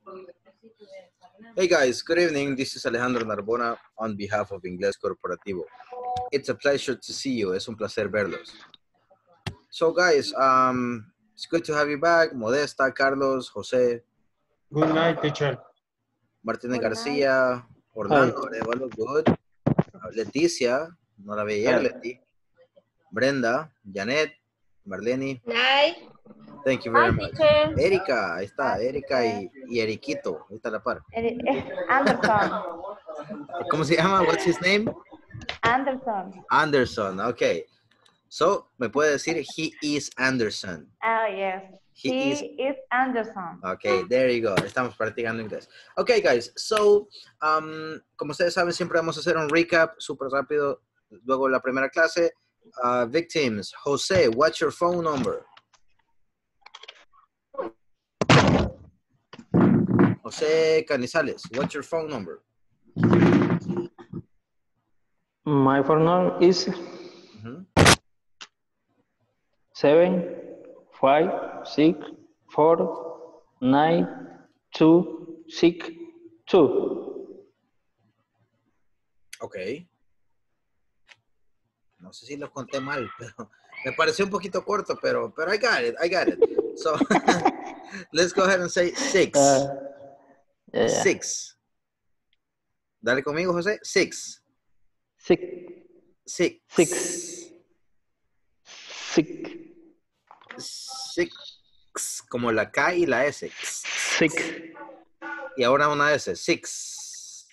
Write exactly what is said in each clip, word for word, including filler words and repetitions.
Hey guys, good evening. This is Alejandro Narbona on behalf of Inglés Corporativo. It's a pleasure to see you. Es un placer verlos. So guys, um, it's good to have you back. Modesta, Carlos, Jose. Good night, teacher. Martínez García, Orlando, Arevalo, good. Leticia, no la veía ayer, Leti. Brenda, Janet, Marlene. Night. Thank you very Hi, much. teacher. Erika, ahí está, Erika y, y Eriquito, ahí está la par. Eh, Anderson. ¿Cómo se llama? What's his name? Anderson. Anderson, okay. So, me puede decir, he is Anderson. Oh, yes. He, He is... is Anderson. Okay, there you go. Estamos practicando inglés. Okay, guys. So, um, como ustedes saben, siempre vamos a hacer un recap súper rápido. Luego la primera clase. Uh, victims. Jose, what's your phone number? Jose Canizales, what's your phone number? My phone number is Mm-hmm. seven five six four nine two six two. Okay. No sé si lo conté mal, pero me pareció un poquito corto, pero, pero I got it, I got it. So, let's go ahead and say six. Uh, yeah. Six. Dale conmigo, José. Six. Six. Six. Six. Six. Six. Como la K y la S. Six. Y ahora una S. Six.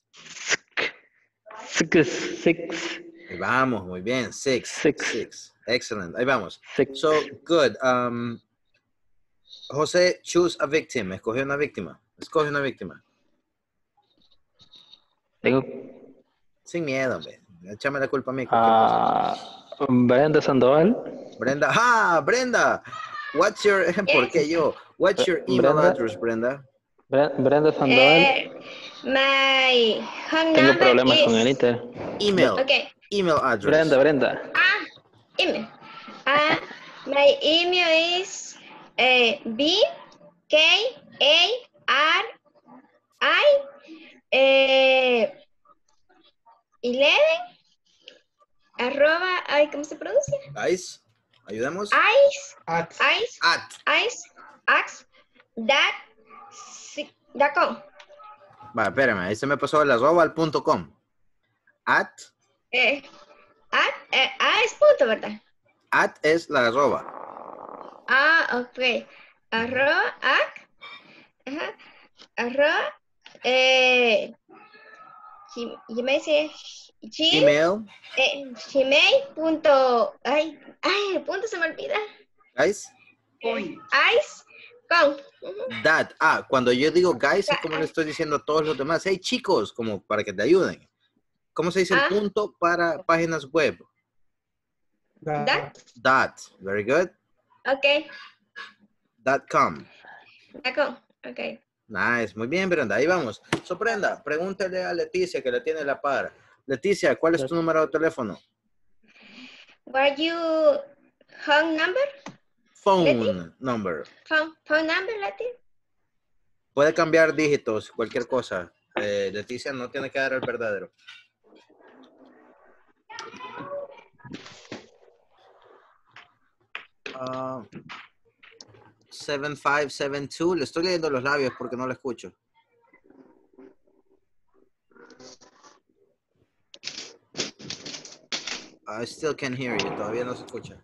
Six. Six. Ahí vamos, muy bien. Six. Six. Six. Excellent. Ahí vamos. Six. So, good. Um, José, choose a victim. Escoge una víctima. Escoge una víctima. Tengo. Sin miedo, hombre. Échame la culpa a mí. Uh, Brenda Sandoval. Brenda. Ah, Brenda. What's your, ¿por qué yo? What's your email Brenda, address, Brenda? Brenda Sandoval. Uh, my home Tengo number problemas is... con el Inter. Email. Okay. Email address. Brenda, Brenda. Ah, email. Uh, my email is uh, B K A R I uh, eleven arroba, ay, ¿cómo se pronuncia? Guys, ayudemos. Ice, At. ice, At. ice, ax, that, dot com. Va, espérame, ahí se me pasó el arroba al punto com. At. Eh, at, eh, ah, es punto, ¿verdad? At es la arroba. Ah, ok. Arroba, ac, ajá, arroba, eh, Gmail, Gmail, Email. eh, Gmail punto, ay, ay, el punto se me olvida. Guys. Ice, con. Uh-huh. That. Ah, cuando yo digo guys es como le estoy diciendo a todos los demás. Hey, chicos, como para que te ayuden. ¿Cómo se dice Ah. el punto para páginas web? That, Dot. Very good. ok, Dot com. dot com, ok. Nice. Muy bien, Brenda. Ahí vamos. So, Brenda, pregúntale a Leticia que la tiene la par. Leticia, ¿cuál es tu número de teléfono? What you home number? Phone Leti? number. Phone, phone number, Leti? Puede cambiar dígitos, cualquier cosa. Eh, Leticia no tiene que dar el verdadero. Uh, seven five seven two. Le estoy leyendo los labios porque no lo escucho. I still can't hear you. Todavía no se escucha.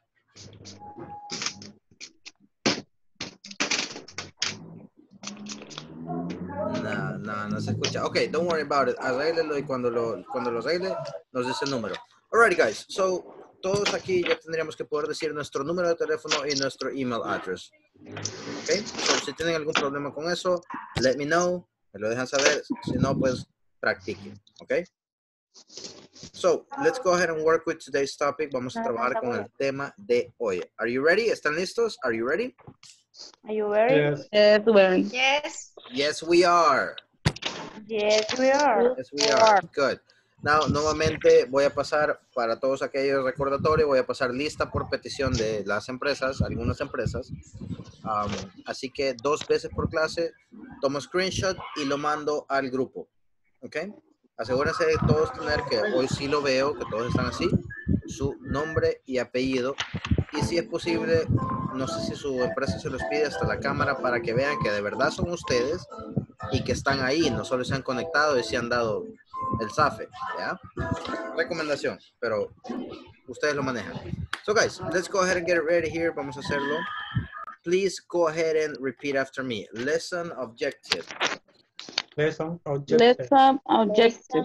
No, no, no se escucha. Ok, don't worry about it. Arréglelo y cuando lo, cuando lo arregle, nos dice el número. Alright, guys. So, todos aquí ya tendríamos que poder decir nuestro número de teléfono y nuestro email address. Ok, so, si tienen algún problema con eso, let me know. Me lo dejan saber. Si no, pues practiquen. Ok. So, let's go ahead and work with today's topic. Vamos a trabajar con el tema de hoy. Are you ready? ¿Están listos? Are you ready? Are you ready? Yes. Yes, well. Yes. Yes, we are. Yes, we are. Yes, we are. Good. Now, nuevamente voy a pasar para todos aquellos recordatorios, voy a pasar lista por petición de las empresas, algunas empresas. Um, así que dos veces por clase tomo screenshot y lo mando al grupo. ¿Ok? Asegúrense de todos tener, que hoy sí lo veo, que todos están así, su nombre y apellido. Y si es posible, no sé si su empresa se los pide, hasta la cámara, para que vean que de verdad son ustedes y que están ahí, no solo se han conectado y se han dado el zafe, ¿ya? Recomendación, pero ustedes lo manejan. So guys, let's go ahead and get ready here. Vamos a hacerlo. Please go ahead and repeat after me. Lesson objective. Lesson objective. Lesson objective.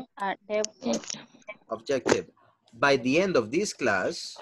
Objective. By the end of this class,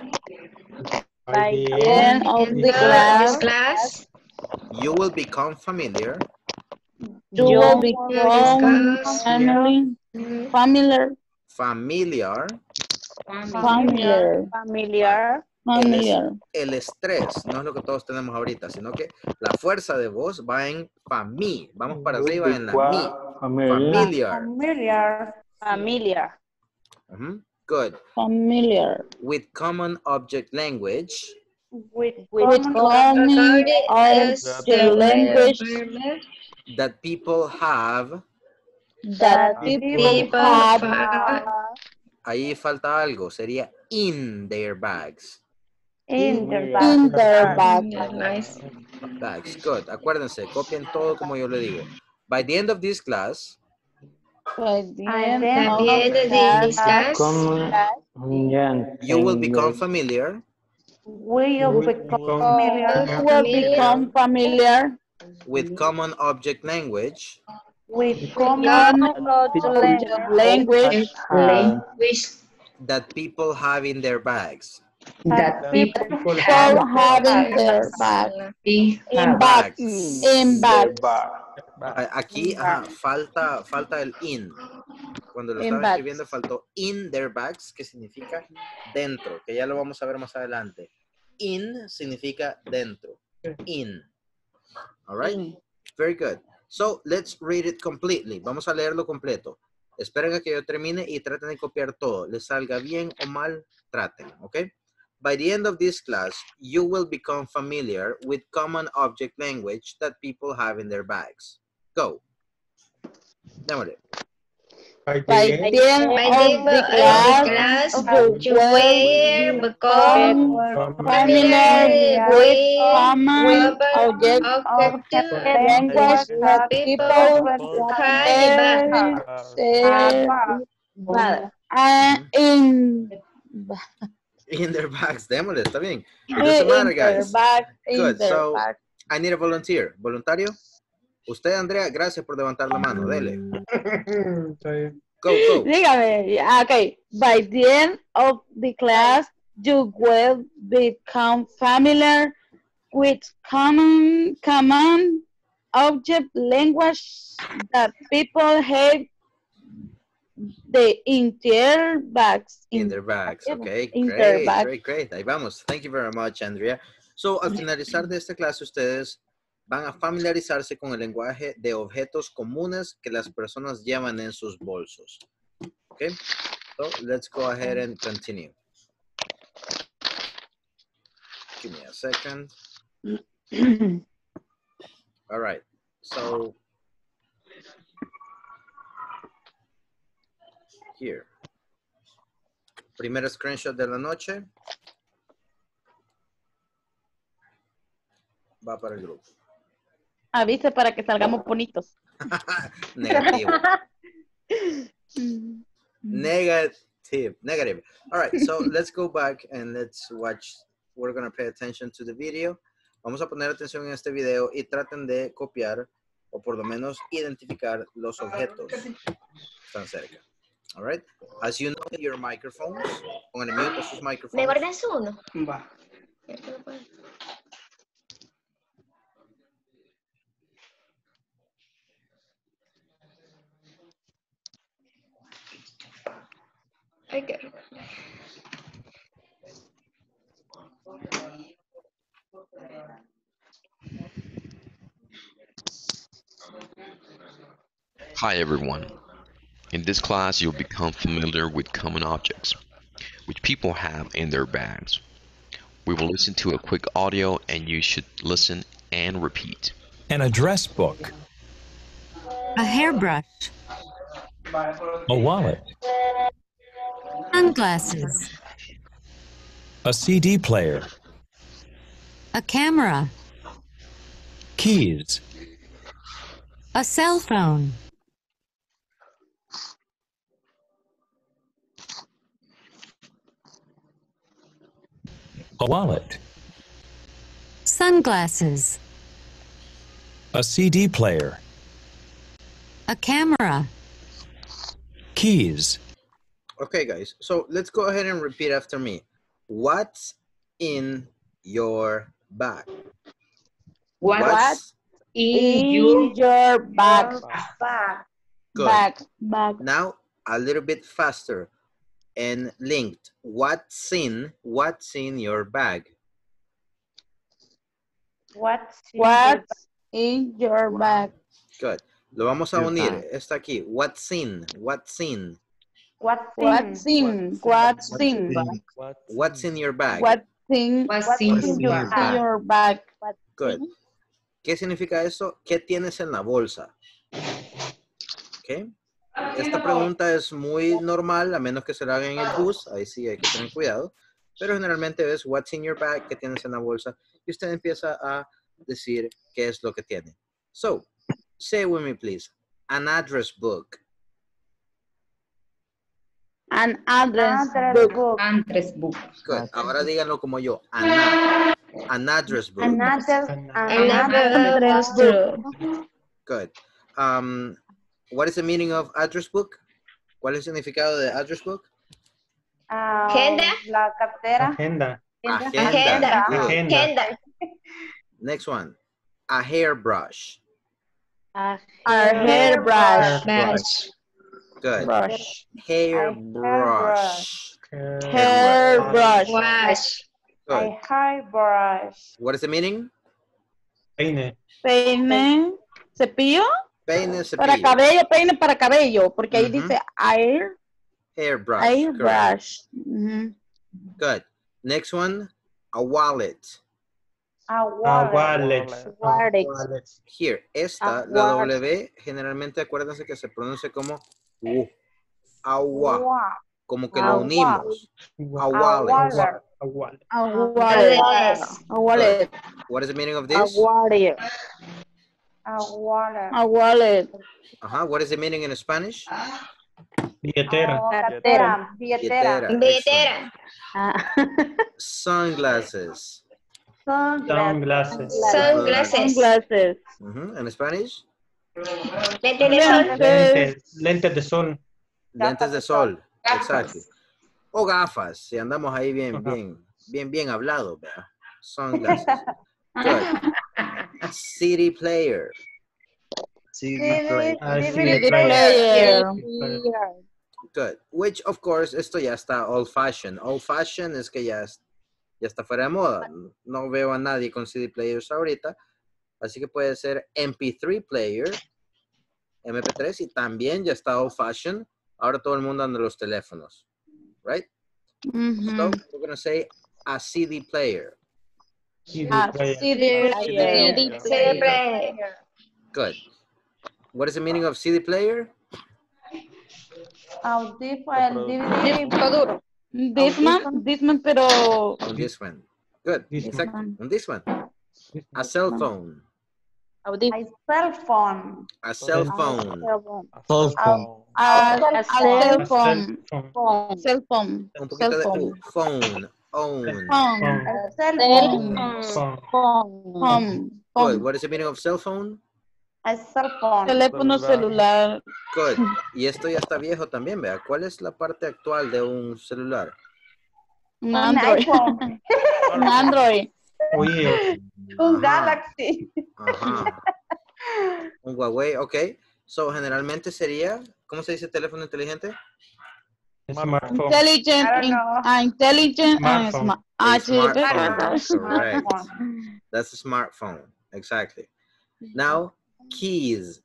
By the the end of In the the class, class, you will become familiar you will become become family, mm, familiar, familiar familiar, familiar, familiar. el estrés, no es lo que todos tenemos ahorita, sino que la fuerza de voz va en fami, vamos para arriba en la mi, familiar. Familiar, familiar, Ujú. Good. familiar. With common object language, With, with common common object as the the language verb that people have, that people people have have ahí falta algo, sería in their bags. in their In their bag. Nice. Bags, good. Acuérdense, copien todo como yo le digo. By the end of this class, By the At end the of end of this class, you will become familiar we will will become become familiar, familiar. will become familiar with common object language with common common object language language that people have in their bags. that That people people have so having their bag in in Bags. bags in bags A- Aquí ajá, falta, falta el in. Cuando lo In estaba bags. escribiendo faltó in their bags, que significa dentro, que ya lo vamos a ver más adelante. In significa dentro. In. All right? In. Very good. So, let's read it completely. Vamos a leerlo completo. Esperen a que yo termine y traten de copiar todo. Les salga bien o mal, traten, ¿ok? By the end of this class, you will become familiar with common object language that people have in their bags. Go. Démosle. By By the the end by of the the class, class, you you will will become become familiar familiar with with common object object object language that people people have in back. share Bag. and in In their bags. Démosle, está bien. It in doesn't matter, their guys. bag, in Good. their So, bag. I need a volunteer. ¿Voluntario? Usted, Andrea, gracias por levantar la mano. Dele. Está bien. Go, go. Dígame, ah, okay. By the end of the class, you will become familiar with common common object language that people have the in their bags. In their bags. Okay, in their great, bag. great, great. Ahí vamos. Thank you very much, Andrea. So, al finalizar de esta clase, ustedes van a familiarizarse con el lenguaje de objetos comunes que las personas llevan en sus bolsos. Okay, so let's go ahead and continue. Give me a second. All right, so here. Primer screenshot de la noche. Va para el grupo. Avise para que salgamos bonitos. Negativo. Negative. Negative. All right, so let's go back and let's watch. We're going to pay attention to the video. Vamos a poner atención en este video y traten de copiar o por lo menos identificar los objetos que están cerca. All right. As you know, your microphones. Pongan mute a sus ¿Me microphones. guardas uno? Va. Ay, qué Hi everyone. In this class you'll become familiar with common objects which people have in their bags. We will listen to a quick audio and you should listen and repeat. An address book. A hairbrush. A wallet. Sunglasses. A C D player. A camera. Keys. A cell phone. A wallet. Sunglasses. A C D player. A camera. Keys. Okay, guys. So let's go ahead and repeat after me. What's in your bag? What's in In your your bag. bag? Good. Bag. Bag. Now a little bit faster and linked. What's in? What's in your bag? What's in What's in your bag? Good. Lo vamos a Your unir. bag. Está aquí. What's in? What's in? What's What's in? What's in? What's in your bag? What's in? What's in in your your, bag? your bag? Good. ¿Qué significa eso? ¿Qué tienes en la bolsa? Okay. Esta pregunta es muy normal, a menos que se la hagan en el bus. Ahí sí hay que tener cuidado. Pero generalmente es what's in your bag, ¿qué tienes en la bolsa? Y usted empieza a decir qué es lo que tiene. So, say with me, please. An address book. An address book. Address book. Good. Ahora díganlo como yo. An, a- an address book. Address book. Good. Um, what is the meaning of address book? ¿Cuál es el significado de address book? Agenda. La cartera. Agenda. Agenda. Agenda. Good. Agenda. Agenda. Next one. A hairbrush. A hairbrush. Brush. Good. Brush. Hairbrush. Hairbrush. Wash. Good. Hairbrush. What is the meaning? Peine. Peine. Cepillo. Peine, Para cepillo. cabello, peine para cabello. Porque ahí Ujú. dice air. Hairbrush. Correct. Airbrush. Ujú. Good. Next one. A wallet. A wallet. Wallet. Wallet. Here. Esta, A la wallet. W, generalmente acuérdense que se pronuncia como U. Agua. Como que lo Agua. unimos. A A wallet. wallet. A wallet. A wallet. Wallet. A wallet. What is the meaning of A this? wallet. A wallet. A wallet. Uh-huh. What is the meaning in Spanish? Billetera. Cartera. Billetera. Excellent. Billetera. Ah. Sunglasses. Sunglasses. Sunglasses. Sunglasses. Mhm. In Spanish? Lentes de sol. Lentes. Lentes de sol. Lentes de sol. Exactly. O gafas, si andamos ahí bien, Ajá. bien, bien, bien hablados, ¿verdad? Sunglasses. Good. C D player. C D player. Ah, sí, D V D player. player. Good. Which, of course, esto ya está old fashioned. Old fashioned es que ya, es- ya está fuera de moda. No veo a nadie con C D players ahorita. Así que puede ser M P tres player, M P tres, y también ya está old fashioned. Ahora todo el mundo anda en los teléfonos. Right? So, Mhm. we're going to say a C D player. C D A player. C D player. Siempre. Good. What is the meaning of C D player? Disco duro. Disman, Disman, pero On this one. Good. This Exactly. one. On this one. A cell phone. audífono. Cell phone. A cell phone. Cell phone. A, a cell phone. phone. Cell phone. Un poquito Cell de phone. U. Phone. Own. Phone. Phone. Phone. Phone. Phone. Good. Phone. What is the meaning of cell phone? A cell phone. Teléfono celular. Good. Y esto ya está viejo también, vea. ¿Cuál es la parte actual de un celular? Un Android. Un Android. Oye, Un Galaxy. Ajá. Un Huawei, ok. So, generalmente sería, ¿cómo se dice teléfono inteligente? Smartphone. Intelligent. in- ah, intelligent. ah, Smartphone. sma- A ah, sí, smartphone. pero- Correct. That's a smartphone. Exactly. Now, keys.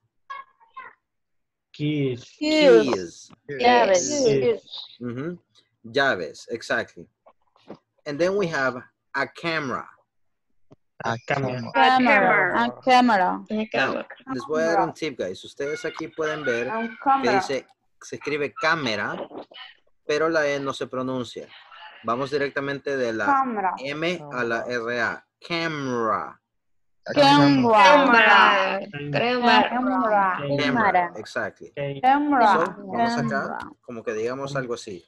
Keys. Keys. Keys. Llaves. Keys. Mhm. Llaves, exactly. And then we have a camera. A camera. Camera. A camera. Now, les voy a dar un tip, guys. Ustedes aquí pueden ver A que camera. dice, se escribe cámara, pero la E no se pronuncia. Vamos directamente de la Camera. M a la R A. Camera. Camera. Cámara. Cámara. Camera. Camera. Exactly. Okay. Camera. So, vamos acá, como que digamos algo así.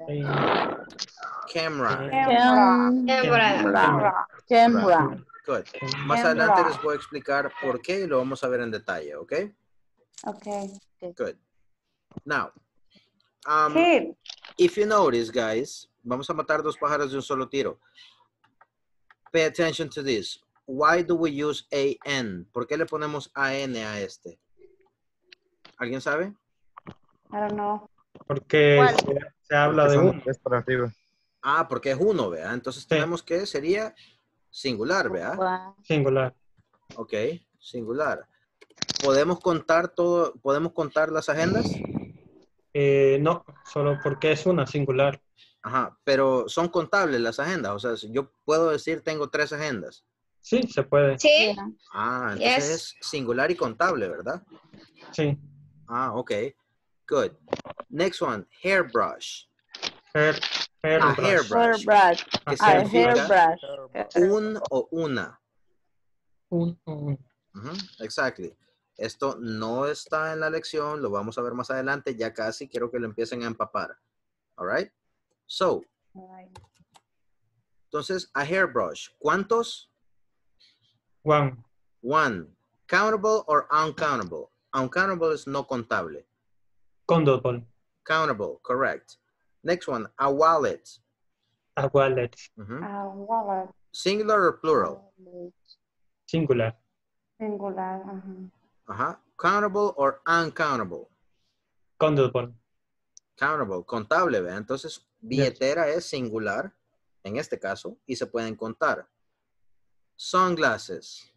Camera. Camera. Cámara. Camera. Good. Más adelante les voy a explicar por qué y lo vamos a ver en detalle, ¿ok? Okay. Good. Now, um, Kid. if you notice, guys, vamos a matar dos pájaros de un solo tiro. Pay attention to this. Why do we use A N? ¿Por qué le ponemos A N a este? ¿Alguien sabe? I don't know. Porque ¿Cuál? se, se habla de uno. Es para arriba. Ah, porque es uno, ¿vea? Entonces tenemos que sería singular, ¿vea? Singular. Ok, singular. ¿Podemos contar todo, podemos contar las agendas? Eh, no, solo porque es una singular. Ajá, pero son contables las agendas. O sea, si yo puedo decir tengo tres agendas. Sí, se puede. Sí. Ah, entonces Yes. es singular y contable, ¿verdad? Sí. Ah, ok. Good. Next one, hairbrush. Hair, hair A brush. hairbrush. Hairbrush. ¿Qué A significa? hairbrush. Un o una. Un, un. Ujú, exactly. Esto no está en la lección, lo vamos a ver más adelante, ya casi quiero que lo empiecen a empapar. All right? So, entonces, a hairbrush, ¿cuántos? One. One. Countable or uncountable? Uncountable es no contable. Condable. Countable, correct. Next one, a wallet. A wallet. Ujú. A wallet. Singular or plural? Singular. Singular. Ajá. Ajá. Countable or uncountable? Condable. Countable, contable, ¿verdad? Entonces, billetera es singular, en este caso, y se pueden contar. Sunglasses,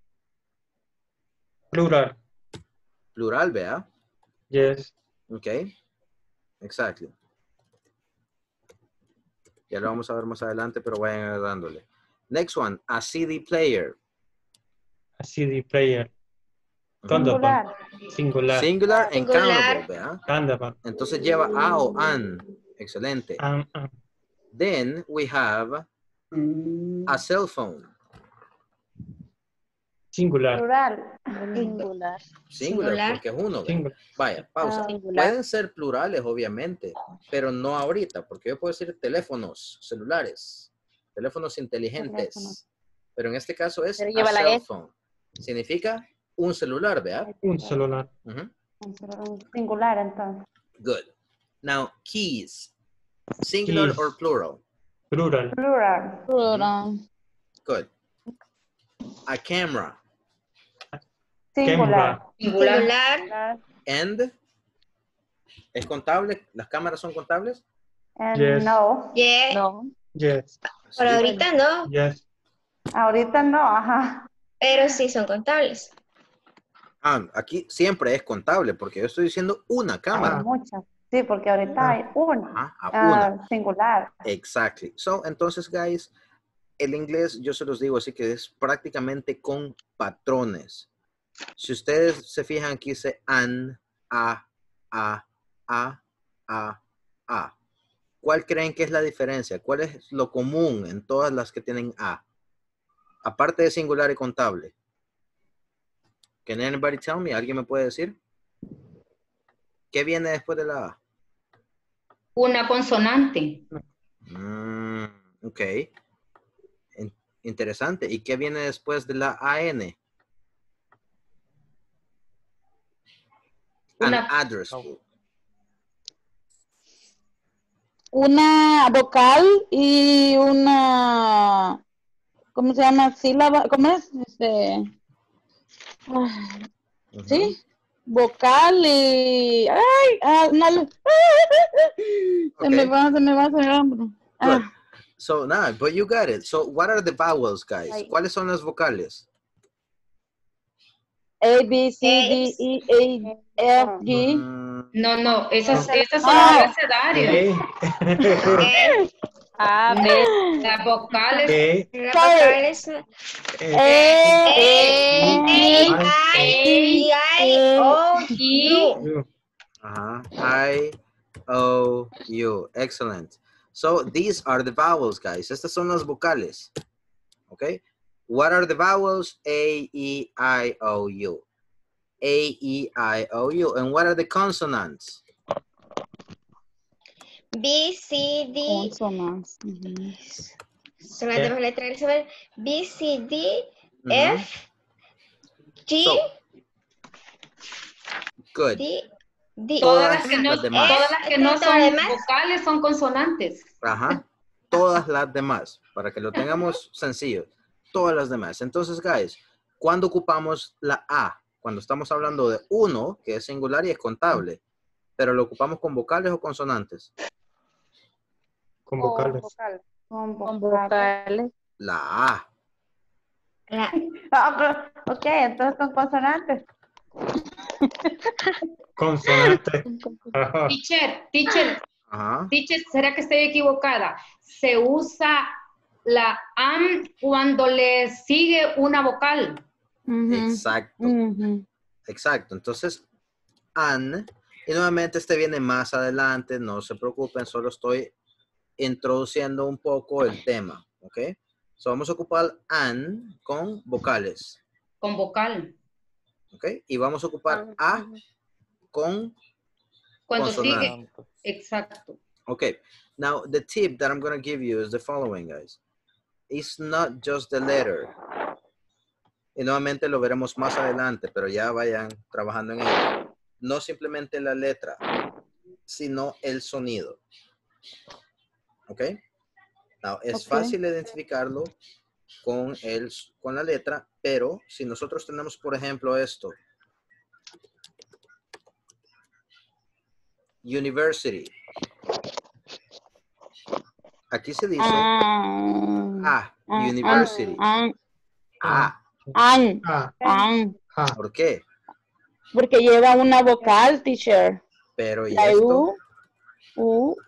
Plural. plural, ¿verdad? Yes. Ok. Exactly. Ya lo vamos a ver más adelante, pero vayan dándole. Next one, a C D player. A C D player. Singular. Singular. Singular and Singular. countable, ¿verdad? Condable. Entonces lleva a o an. Excelente. Um, um. Then we have a cell phone. Singular. Plural. Singular. Singular, Singular. porque es uno. ¿verdad? Singular. Vaya, pausa. Ah. Singular. Pueden ser plurales, obviamente, pero no ahorita, porque yo puedo decir teléfonos celulares, teléfonos inteligentes, Teléfonos. pero en este caso es Pero a lleva la cell S. phone. Significa un celular, ¿verdad? Un celular. Ujú. Singular, entonces. Good. Now, keys. Singular Keys. or plural? Plural. Plural. Plural. Good. A camera. Singular. Singular. Singular. And, ¿es contable? ¿Las cámaras son contables? And Yes. no. Yeah. No. Yes. Por Sí. ahorita no, Yes. Ahorita no, ajá. pero sí son contables. Ah, aquí siempre es contable, porque yo estoy diciendo una cámara. Hay muchas. Sí, porque ahorita hay una. Ah, a Ah, una. singular. Exactly. So, entonces, guys, el inglés, yo se los digo así que es prácticamente con patrones. Si ustedes se fijan, aquí dice an, a, a, a, a, a. ¿Cuál creen que es la diferencia? ¿Cuál es lo común en todas las que tienen a? Aparte de singular y contable. Can anybody tell me? ¿Alguien me puede decir? ¿Qué viene después de la A? Una consonante. Mm, ok. In- interesante. ¿Y qué viene después de la A N? An Una- address book. Una vocal y una, ¿cómo se llama? Sílaba, ¿cómo es? Este, ah, Ujú. ¿sí? Vocal y, ay, ah, no, le- se me Ok. va, se me va, se me va. Good. Ah, So, nah, but you got it. So, what are the vowels, guys? Ay. ¿Cuáles son las vocales? A, B, C, D, E, A, F, G. Mm, No, no, esas, esas son Ah. el abecedario. Okay. Ok. A, B. Las vocales. E, Las Sorry. vocales son E, E, E, I, I, O, U. U. Uh-huh. I, O, U. Excellent. So these are the vowels, guys. Estas son las vocales. Okay. What are the vowels? A, E, I, O, U. A, E, I, O, U. And what are the consonants? B, C, D. Consonants. Ujú. Son las ¿Qué? demás letras del alfabeto. B, C, D, Mhm. F, G, So, good. D, D. Todas las que no, las demás. todas las que no Todas son las demás. vocales son consonantes. Ajá. Todas las demás. Para que lo tengamos sencillo. Todas las demás. Entonces, guys, ¿cuándo ocupamos la A? Cuando estamos hablando de uno, que es singular y es contable. Pero lo ocupamos con vocales o consonantes. Con vocales. Con Con vocales. vocales. La A. La- Ah, pero- ok, entonces con consonantes. Consonante. Ajá. Teacher, teacher, Ajá. teacher, ¿será que estoy equivocada? Se usa la am cuando le sigue una vocal. Ujú. Exacto. Ujú. Exacto. Entonces, an. Y nuevamente este viene más adelante. No se preocupen. Solo estoy introduciendo un poco el tema. ¿Ok? So, vamos a ocupar an con vocales. Con vocal. ¿Ok? Y vamos a ocupar a con Cuando consonante. sigue. Exacto. Okay, now the tip that I'm going to give you is the following, guys. It's not just the letter. Y nuevamente lo veremos más adelante, pero ya vayan trabajando en ello. No simplemente la letra, sino el sonido. Okay? Now, es Ok. fácil identificarlo con, el, con la letra, pero si nosotros tenemos, por ejemplo, esto. University. Aquí se dice Ah, A, ah, university. ah, A. an, A, an. A. ¿Por qué? Porque lleva una vocal, teacher. Pero ¿y La esto? U, U,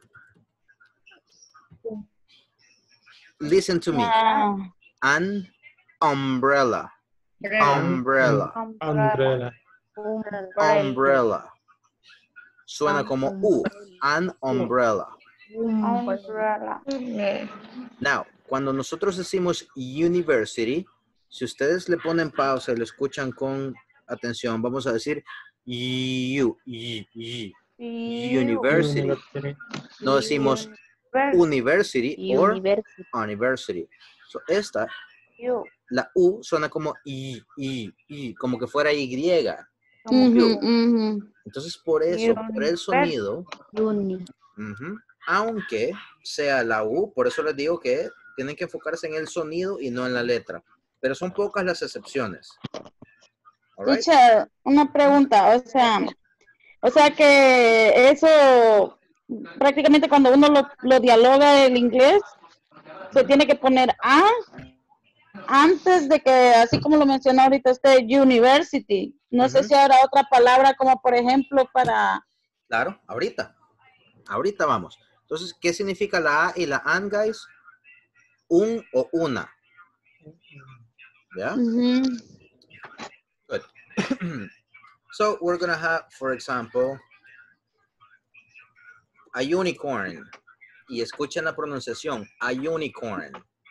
Listen to me. ah, An umbrella. Umbrella. Umbrella. Umbrella. Suena como U. An umbrella. Umbrella. Now, cuando nosotros decimos university, si ustedes le ponen pausa y lo escuchan con atención, vamos a decir U, y, y, university. No decimos university or University. university. So, esta, You. la U suena como I, I, I, como que fuera Y. Como Ujú, you. ujú. Entonces, por eso, por el sonido, Uni. ujú, aunque sea la U, por eso les digo que tienen que enfocarse en el sonido y no en la letra. Pero son pocas las excepciones. All right? Teacher, una pregunta, o sea, o sea que eso prácticamente cuando uno lo, lo dialoga el inglés, se tiene que poner a antes de que, así como lo mencionó ahorita usted, university. No sé Ujú. si habrá otra palabra como por ejemplo para... Claro, ahorita. Ahorita vamos. Entonces, ¿qué significa la A y la AN, guys? Un o una. ¿Ya? Ujú. Good. So, we're going to have, for example, a unicorn. Y escuchen la pronunciación. A unicorn.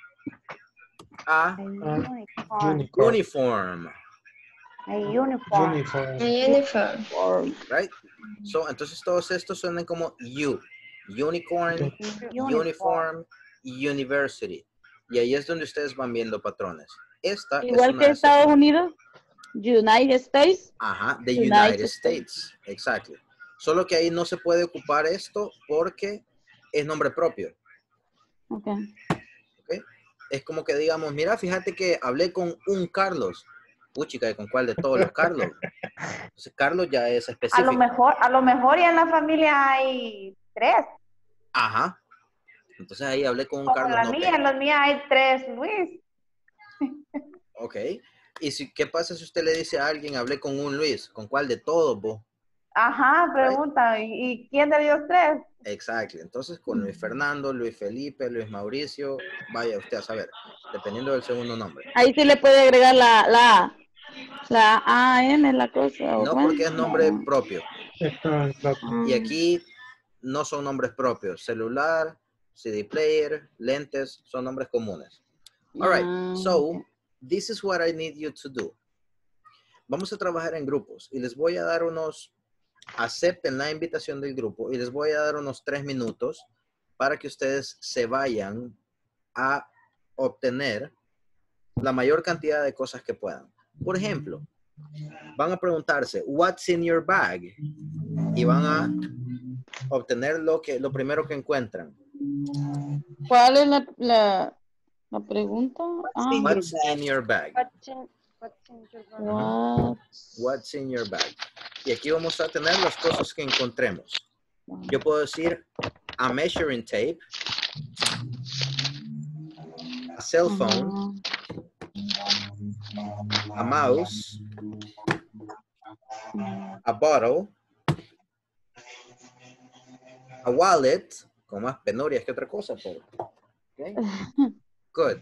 A Unicorn. Unicorn. uniform. A uniform. Uniform. Uniform. Right? So, entonces todos estos suenan como U. Unicorn, Uniform. uniform, university. Y ahí es donde ustedes van viendo patrones. Esta es Igual una que Estados excepción. Unidos, United States. Ajá, the United United, States. States. Exacto. Solo que ahí no se puede ocupar esto porque es nombre propio. Ok. ¿Ok? Es como que digamos, mira, fíjate que hablé con un Carlos. Puchica, ¿con cuál de todos los Carlos? Entonces, Carlos ya es A específico. lo mejor, a lo mejor ya en la familia hay tres. Ajá. Entonces ahí hablé con un Como Carlos. la no, mía, pero- en la mía hay tres Luis. Ok. ¿Y si, qué pasa si usted le dice a alguien, hablé con un Luis? ¿Con cuál de todos vos? Ajá, pregunta, ¿y, y quién de ellos tres? Exactly. Entonces, con Luis Fernando, Luis Felipe, Luis Mauricio, vaya usted a saber, dependiendo del segundo nombre. Ahí sí le puede agregar la, la, la A N, la cosa. ¿o No, cómo porque es nombre No. propio. Esto es lo que- Y aquí no son nombres propios. Celular, C D player, lentes, son nombres comunes. All right, Ah, so this is what I need you to do. Vamos a trabajar en grupos y les voy a dar unos, acepten la invitación del grupo y les voy a dar unos tres minutos para que ustedes se vayan a obtener la mayor cantidad de cosas que puedan. Por ejemplo, van a preguntarse, what's in your bag? Y van a obtener lo, que, lo primero que encuentran. ¿Cuál es la, la, la pregunta? Ah, What's in your bag? what? What's in your bag? Y aquí vamos a tener las cosas que encontremos. Yo puedo decir a measuring tape, a cell phone, a mouse, a bottle, a wallet, con más penurias que otra cosa, pero okay. Good.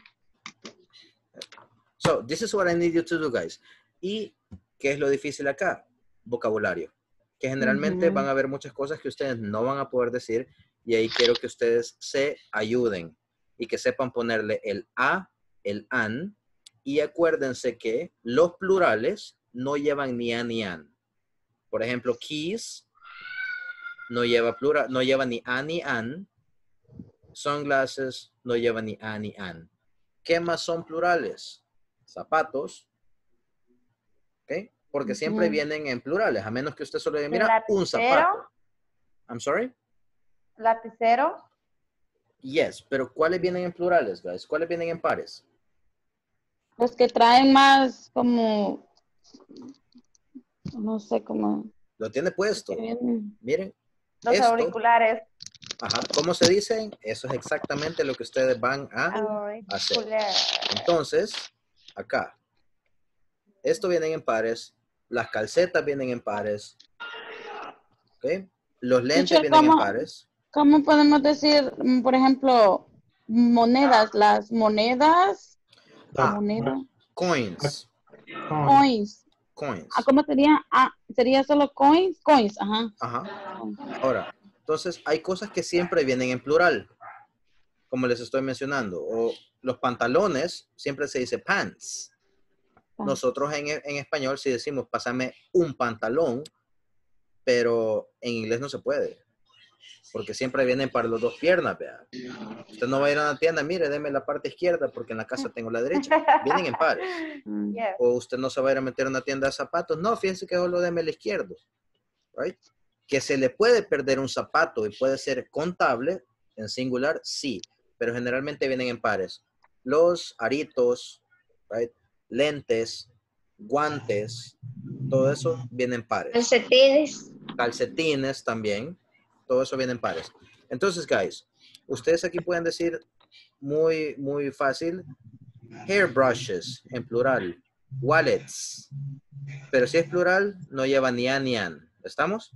So, this is what I need you to do, guys. ¿Y qué es lo difícil acá? Vocabulario. Que generalmente Ujú. van a haber muchas cosas que ustedes no van a poder decir y ahí quiero que ustedes se ayuden y que sepan ponerle el a, el an y acuérdense que los plurales no llevan ni a ni an. Por ejemplo, keys no lleva plural, no lleva ni a ni an. Sunglasses no lleva ni a ni an. ¿Qué más son plurales? Zapatos. ¿Ok? Porque siempre Ujú. vienen en plurales, a menos que usted solo diga, ¿El mira, un lapicero? zapato. I'm sorry? Lapicero. Yes, pero ¿cuáles vienen en plurales, guys? ¿Cuáles vienen en pares? Los que traen más como, no sé cómo. Lo tiene puesto. que vienen. Miren. Los Esto. auriculares. Ajá. ¿Cómo se dicen? Eso es exactamente lo que ustedes van a hacer. Auriculares. Entonces, acá. Esto vienen en pares. Las calcetas vienen en pares. ¿Ok? Los lentes Teacher, vienen en ¿cómo? pares. ¿Cómo podemos decir, mm, por ejemplo, monedas? Las monedas. Ah, Moneda. coins. Coins. Coins. Ah, ¿cómo sería? Ah, sería solo coins. Coins, ajá. Ajá. Ahora, entonces hay cosas que siempre vienen en plural, como les estoy mencionando. O los pantalones, siempre se dice pants. Nosotros en, en español sí decimos, pásame un pantalón, pero en inglés no se puede. Porque siempre vienen para las dos piernas, vea. Usted no va a ir a una tienda, mire, deme la parte izquierda porque en la casa tengo la derecha. Vienen en pares. Yes. O usted no se va a ir a meter a una tienda de zapatos. No, fíjense que solo deme el izquierdo. Right? Que se le puede perder un zapato y puede ser contable en singular, sí. Pero generalmente vienen en pares. Los aritos, right? Lentes, guantes, todo eso viene en pares. Calcetines. Calcetines también. Todo eso viene en pares. Entonces, guys, ustedes aquí pueden decir muy, muy fácil, hairbrushes en plural, wallets. Pero si es plural, no lleva ni a ni an. ¿Estamos?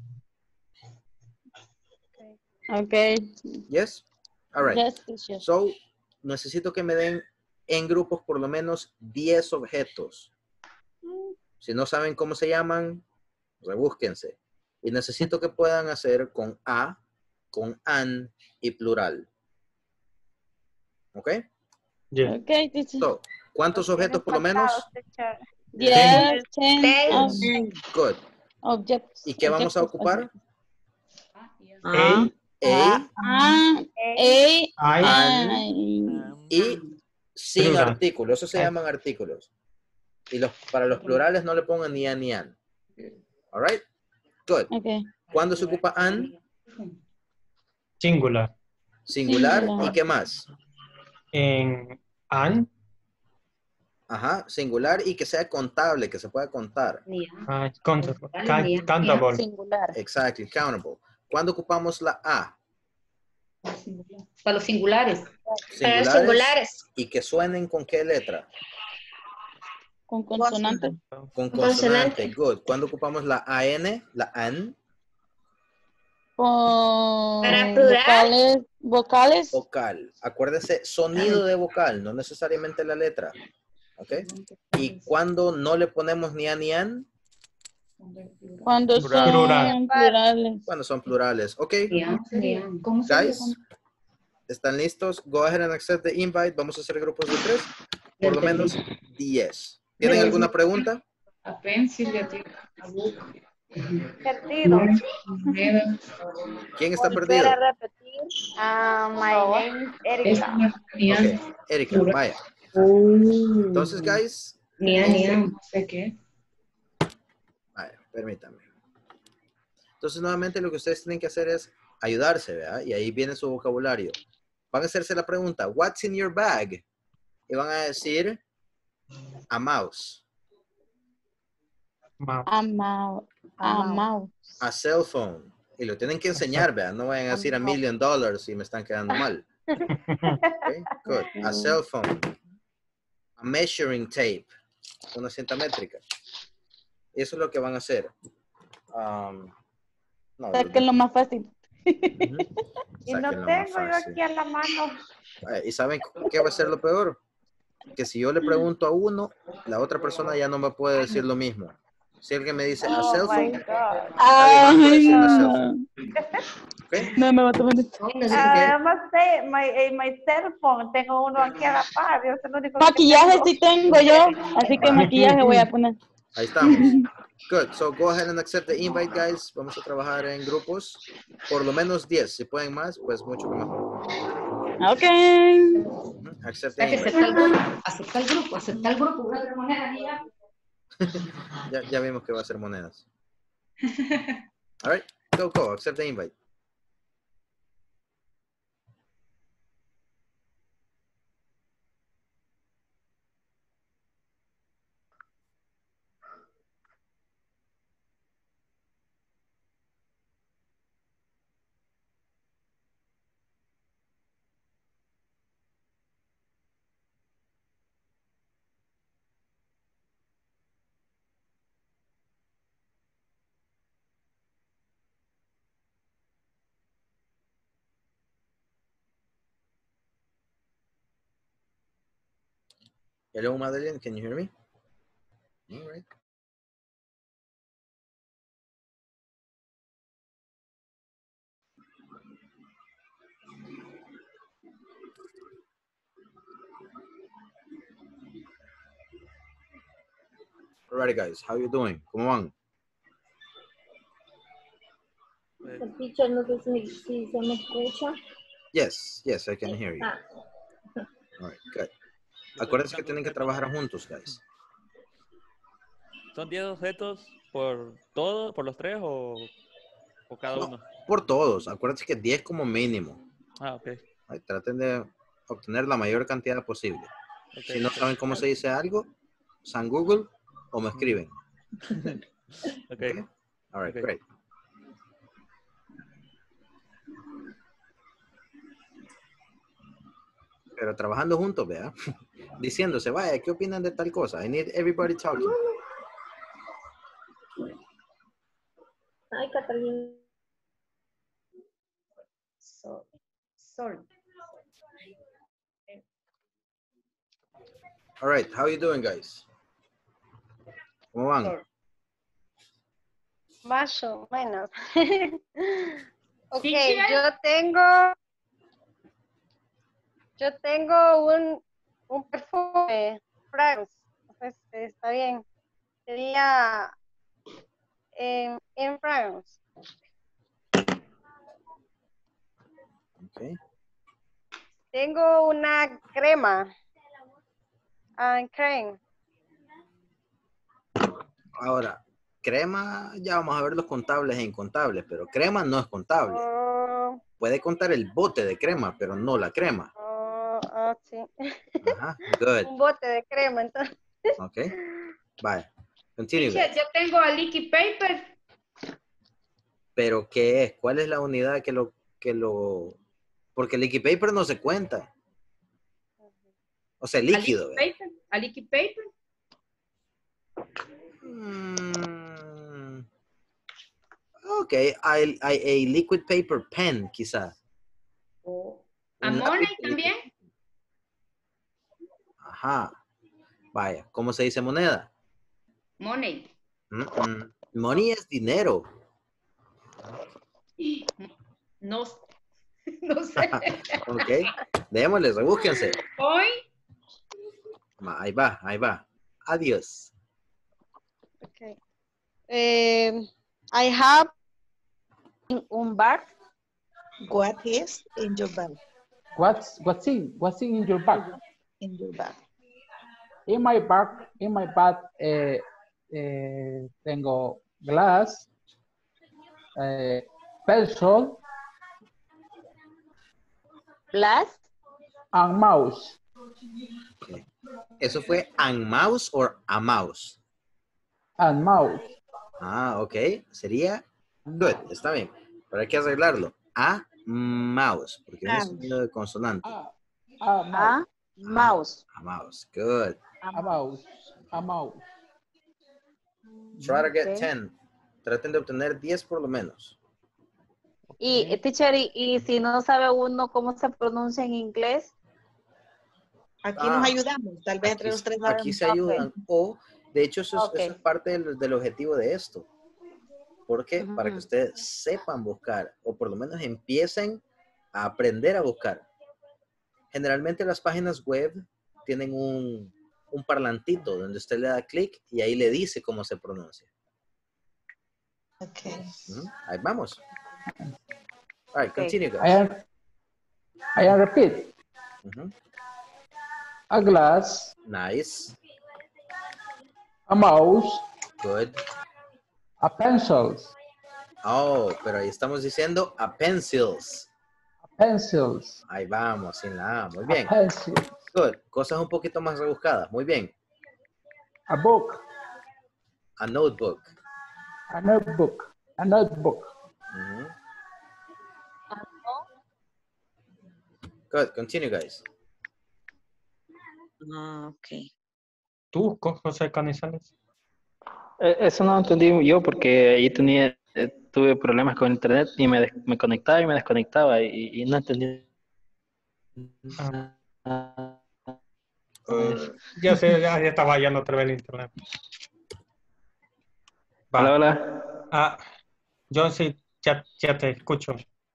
Ok. Yes? All right. Yes, teacher. So, necesito que me den en grupos por lo menos diez objetos. Si no saben cómo se llaman, rebúsquense. Y necesito que puedan hacer con a, con an y plural. ¿Ok? Yeah. Ok, teacher. So, ¿cuántos objetos por lo menos? Yes, ten Ten. of Good. objects. ¿Y qué vamos a ocupar? A, A, Ah, I, A, y sin Plural. artículos. Eso se llaman artículos. Y los, para los plurales no le pongan ni a ni an. All right? Good. Okay. ¿Cuándo se ocupa an? singular. Singular. Singular. ¿Y qué más? En an, Ajá, singular y que sea contable, que se pueda contar. ah, countable. Ca- countable. Singular. Exactly, countable. ¿Cuándo ocupamos la A? Para los singulares. Para los singulares. ¿Y que suenen con qué letra? Con consonante. Con Consonante. consonante. Good. ¿Cuándo ocupamos la A N? La AN. Con Para plural. vocales, vocales. Vocal. Acuérdense, sonido de vocal, no necesariamente la letra. ¿Ok? Y cuando no le ponemos ni a ni an, Cuando Plural. son plurales. cuando son plurales. ¿Ok? Liam, Liam. ¿Cómo se Guys, ¿están listos? Go ahead and accept the invite. Vamos a hacer grupos de tres, por lo menos diez. ¿Tienen alguna pregunta? A pencil, a ti- a book. Perdido. Moneda. ¿Quién está Volver perdido? a repetir. Ah, my name is Es Erika. una Liam. Ok, Erika, vaya. Oh. Entonces, guys, Liam, Liam, no sé qué. vaya, permítanme. Entonces, nuevamente lo que ustedes tienen que hacer es ayudarse, ¿verdad? Y ahí viene su vocabulario. Van a hacerse la pregunta, what's in your bag? Y van a decir, a mouse, Ma- A mouse. A mouse. a cell phone. Y lo tienen que enseñar, ¿verdad? No vayan a decir a million dollars y me están quedando mal. Okay, good. A cell phone. A measuring tape. Una cinta métrica. Eso es lo que van a hacer. Um, no, Saquen lo más fácil. Ujú. Y no Sáquenlo más tengo yo fácil. aquí a la mano. Eh, ¿Y saben qué va a ser lo peor? Que si yo le pregunto a uno, la otra persona ya no me puede decir lo mismo. Si alguien me dice a Oh cell my phone, God. alguien más puede Ay, decir a cell no. phone. ¿Ok? No me va a tomar esto. Ay, no sé Así Ah, que- además de my, eh, my cell phone, tengo uno aquí a la par. Yo es el único que Maquillaje tengo. sí tengo yo, así que Va. maquillaje voy a poner. Ahí estamos. Good. So go ahead and accept the invite, guys. Vamos a trabajar en grupos. Por lo menos diez. Si pueden más, pues mucho mejor. Ok. Ujú. Accept the Hay que invite. aceptar el grupo, aceptar el grupo, aceptar el grupo, una de las monedas y ya. Ya, ya vimos que va a ser monedas. All right. Go, go. Accept the invite. Hello, Madeline. Can you hear me? All right. All right, guys. How you doing? ¿Cómo van? Teacher, no sé si, si se me escucha. Yes, yes, I can hear you. Ah, All right, good. Acuérdense que tienen que trabajar juntos, guys. ¿Son diez objetos por todo, por los tres o, o cada No. uno? Por todos. Acuérdense que diez como mínimo. Ah, ok. Right, traten de obtener la mayor cantidad posible. okay. Si no saben cómo se dice algo, San Google o me escriben. ok. Okay? All right, Okay. great. Pero trabajando juntos, vea. Diciéndose, vaya, ¿qué opinan de tal cosa? I need everybody talking. ay, Catalina. So, sorry. All right, how you doing, guys? ¿Cómo van? Más o menos. Ok, Teacher. yo tengo, yo tengo un, un perfume, fragrance, pues, está bien. Sería en, en fragrance. Okay. Tengo una crema, ah, creme. Ahora, crema, ya vamos a ver los contables e incontables, pero crema no es contable. Oh, Puede contar el bote de crema, pero no la crema. oh, oh, sí. Ajá, good. Un bote de crema, entonces. Ok. Bye. Continue. Teacher, guys. yo tengo a Licky Paper. Pero, ¿qué es? ¿Cuál es la unidad que lo, que lo... Porque el liquid paper no se cuenta. O sea, líquido. A ¿verdad? Licky Paper. A Licky Paper. Mm, Ok, I, I, a liquid paper pen, quizá. O Un a lápiz money de también. Ajá. Vaya, ¿cómo se dice moneda? Money. Mm, mm. Money es dinero. No, no sé. Ok, démosle, rebúsquense. Hoy. Ma, Ahí va, ahí va. Adiós. Okay. Um, I have un bag. What is in your bag? What's what's in what's in your bag? In your bag. In my bag, in my bag, eh, eh, tengo glass, eh, pencil, Glass. and mouse. Okay. ¿Eso fue and mouse o a mouse? And mouse. Ah, ok. Sería good, está bien. Pero hay que arreglarlo. A mouse, porque es un sonido de consonante. A mouse. Mouse. A mouse, good. A mouse. A mouse. Try to get Okay. ten. Traten de obtener diez por lo menos. Y, eh, teacher, y, y si no sabe uno cómo se pronuncia en inglés. Aquí Ah, nos ayudamos. Tal vez Aquí, entre los tres aquí se sabemos. ayudan. O, de hecho, eso es, Ok. eso es parte del, del objetivo de esto. Porque Ujú. para que ustedes sepan buscar, o por lo menos empiecen a aprender a buscar. Generalmente las páginas web tienen un, un parlantito donde usted le da clic y ahí le dice cómo se pronuncia. Okay. Ujú. Ahí vamos. All right, continue, I guys. am, I am repeat. Ujú. A glass, Nice. a mouse, Good. a pencils, Oh, pero ahí estamos diciendo a pencils. a pencils, Ahí vamos, sin la A. Muy a bien. pencils, Good. Cosas un poquito más rebuscadas. Muy bien. a book, A notebook. a notebook, a notebook. Ujú. Good. Continue, guys. Ah, ok. ¿Tú, José Canizales? Eh, Eso no lo entendí yo porque ahí tenía, eh, tuve problemas con internet y me, des- me conectaba y me desconectaba y, y no entendí. Ah, ya sé, ya, ya estaba hallando otra vez el internet. Va. Hola, hola. Ah, yo sí, ya, ya te escucho.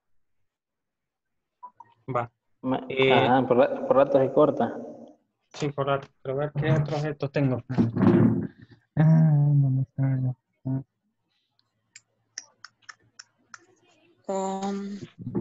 Va. Ma- Eh, Ajá, por, ra- por rato se corta. Sí, por rato, pero a ver qué otros estos tengo. Ah, vamos a ver. Um,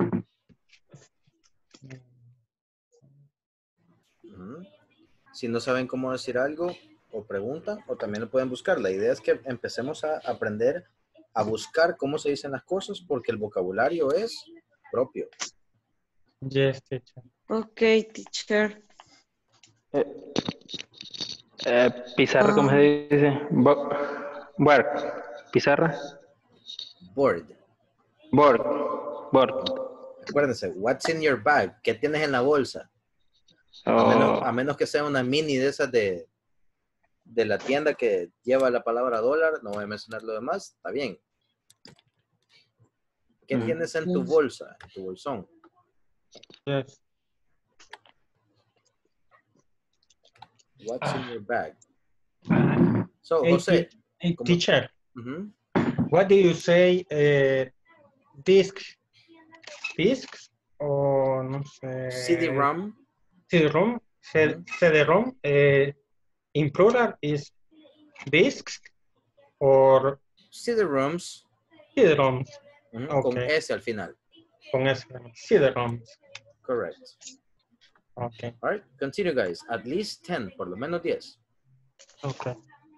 Ujú. Si no saben cómo decir algo, o preguntan, o también lo pueden buscar. La idea es que empecemos a aprender a buscar cómo se dicen las cosas, porque el vocabulario es propio. Yes, teacher. ok, teacher. Eh, eh, pizarra, ¿cómo se dice? Bo- Board. ¿Pizarra? Board. Board. Board. Acuérdense, what's in your bag? ¿Qué tienes en la bolsa? A menos, Oh, a menos que sea una mini de esas de, de la tienda que lleva la palabra dólar, no voy a mencionar lo demás, está bien. ¿Qué Mm. tienes en tu bolsa, en tu bolsón? Yes. What's in your bag? So, Hey, José. te- hey, ¿cómo- teacher, Ujú. what do you say? Uh, disc, discs o no sé. C D-ROM. C D-ROM. C- Ujú. C D-ROM. eh, in plural is discs or C D-ROMs. C D-ROMs. Ujú, Ok. Con S al final. Con ese. C D-ROMs. Correct. Ok. All right, continue, guys. At least ten, por lo menos diez. Ok.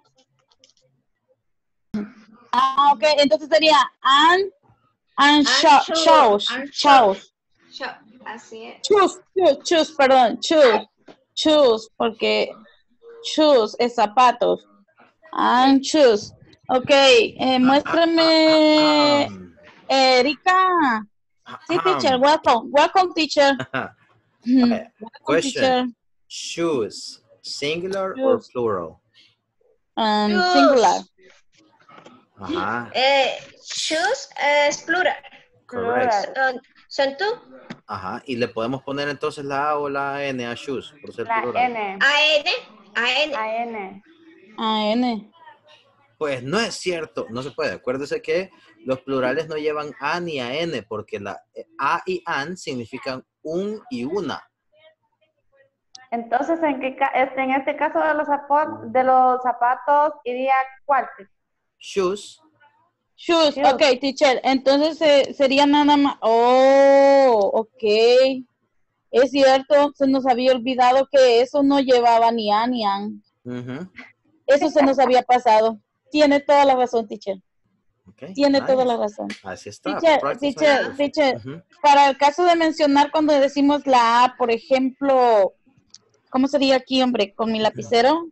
Ah, ok, entonces sería and, and shows, Unsure, shows, unsure. shows. Yo- así es. Choose, choose, choose, perdón, choose, choose, porque choose es zapatos. And choose. Ok, eh, muéstrame, Um, Erika. Sí, teacher, welcome, welcome, teacher. Okay. Welcome, Question. teacher. Shoes, singular or Shoes. plural? Um, Shoes. singular. Ajá. Eh, shoes es plural. Correct. Son, son tú. Ajá. Y le podemos poner entonces la A o la N a shoes, por ser La plural. N. A N. A N. A N. A N. Pues no es cierto, no se puede. Acuérdese que los plurales no llevan A ni a N, porque la A y an significan un y una. Entonces, ¿en, qué, ca- este, en este caso de los, zapatos, de los zapatos, iría cuál? Shoes. Shoes, ok, teacher. Entonces eh, sería nada más. Oh, ok. Es cierto, se nos había olvidado que eso no llevaba ni a ni an. Ujú. Eso se nos había pasado. Tiene toda la razón, teacher. Ok, Tiene nice. toda la razón. Así está. Teacher, Practice teacher, makes teacher, perfect. Ujú. para el caso de mencionar cuando decimos la A, por ejemplo, ¿cómo sería aquí, hombre? ¿Con mi lapicero?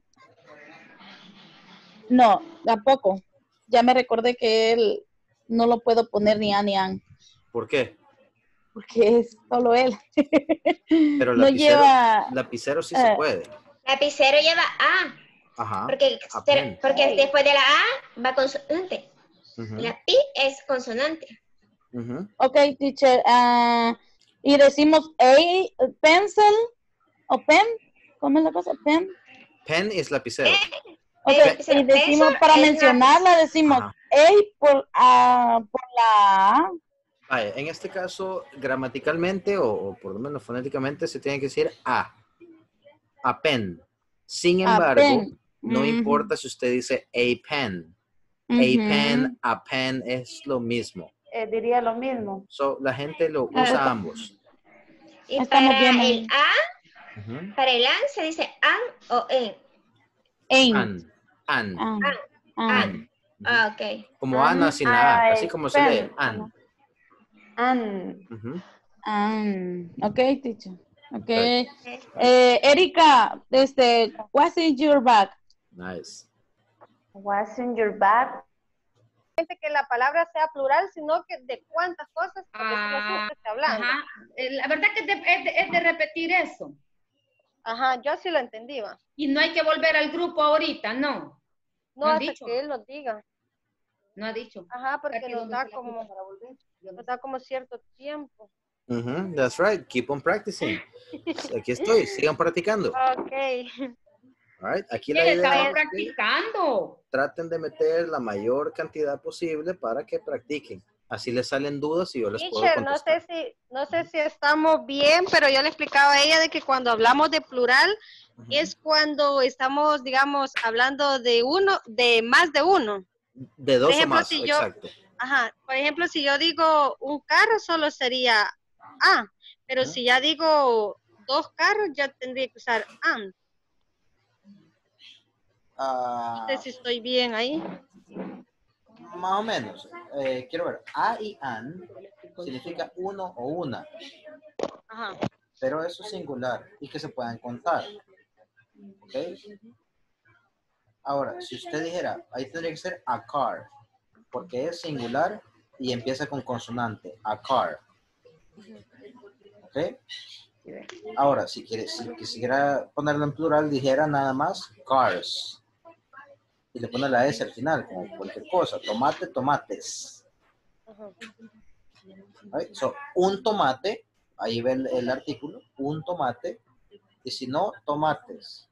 No, tampoco. Ya me recordé que él no lo puedo poner ni a ni an, ¿Por qué? porque es solo él. Pero No lapicero, lleva... lapicero sí eh, se puede. Lapicero lleva A. Ajá. Porque, A pen. porque después de la A va consonante. Ujú, La P es consonante. ujú. Ok, teacher. ah, y decimos A, pencil o pen. ¿Cómo es la cosa? Pen. Pen es lapicero. Ok, Lapicero. y decimos, Pencil para es mencionarla, decimos Ajá. A por, ah, por la A. Vaya, en este caso, gramaticalmente o, o por lo menos fonéticamente, se tiene que decir A. A pen. Sin A embargo, pen. no Ujú. importa si usted dice a pen. A Ujú. pen, a pen es lo mismo. Eh, diría lo mismo. So, la gente lo Ah. usa ambos. Y Estamos para bien el ahí. A, Ujú. para el an se dice an o en. Aim. An. An. An. An. An. An. Ah, ok. Como An, Ana sin la A, I, así como se lee. pen. An. An. Ujú. An. Ok, teacher. Ok. Okay. Eh, Erika, este, what's in your bag? Nice. What's in your bag? Que la palabra sea plural, sino que de cuántas cosas Ah, se está hablando. Ajá. Eh, La verdad que es de, es de- es de repetir eso. Ajá, yo sí lo entendí, va. Y no hay que volver al grupo ahorita, no. No, han hasta dicho. que él nos diga. No ha dicho. Ajá, porque Aquí nos donde da se la como, puso para volver. Yo no nos da como cierto tiempo. Ujú, that's right. Keep on practicing. Aquí estoy. Sigan practicando. Ok. All right. Aquí sé. la Él idea estaba es que practicando. traten de meter la mayor cantidad posible para que practiquen. Así les salen dudas y yo les puedo Teacher, no contestar. sé si, no sé si estamos bien, pero yo le explicaba a ella de que cuando hablamos de plural Ujú. es cuando estamos, digamos, hablando de uno, de más de uno. De dos Por ejemplo, o más, si yo- exacto. Ajá, por ejemplo, si yo digo un carro, solo sería A, pero Ujú. si ya digo dos carros, ya tendría que usar an. Ah, No sé si estoy bien ahí. más o menos. Eh, quiero ver. A y an significa uno o una, Ajá. pero eso es singular y que se puedan contar. ¿Ok? Ahora, si usted dijera, ahí tendría que ser a car, porque es singular y empieza con consonante. A car. ¿Ok? Ahora, si quiere, si quisiera ponerlo en plural, dijera nada más cars. Y le pone la S al final, como cualquier cosa. Tomate, tomates. Ajá. Right? So, un tomate, ahí ve el, el artículo, un tomate. Y si no, tomates.